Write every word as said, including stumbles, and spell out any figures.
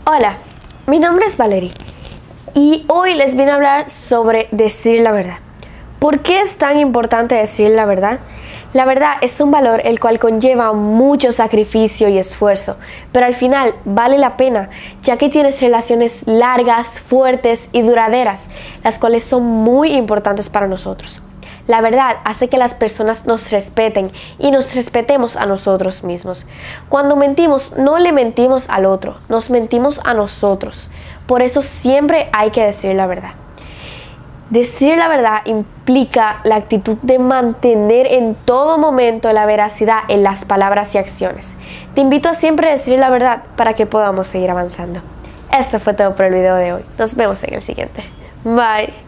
Hola, mi nombre es Valerie y hoy les vine a hablar sobre decir la verdad. ¿Por qué es tan importante decir la verdad? La verdad es un valor el cual conlleva mucho sacrificio y esfuerzo, pero al final vale la pena, ya que tienes relaciones largas, fuertes y duraderas, las cuales son muy importantes para nosotros. La verdad hace que las personas nos respeten y nos respetemos a nosotros mismos. Cuando mentimos, no le mentimos al otro, nos mentimos a nosotros. Por eso siempre hay que decir la verdad. Decir la verdad implica la actitud de mantener en todo momento la veracidad en las palabras y acciones. Te invito a siempre decir la verdad para que podamos seguir avanzando. Esto fue todo por el video de hoy. Nos vemos en el siguiente. Bye.